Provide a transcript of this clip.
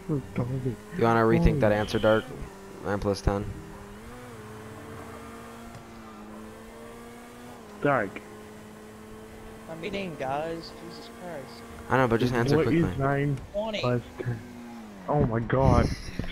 retarded. You wanna rethink that Holy answer, Dark? 9 plus 10. Dark. I'm eating, guys. Jesus Christ. I know, but just answer What quickly. is 9 20. plus 10? Oh my god.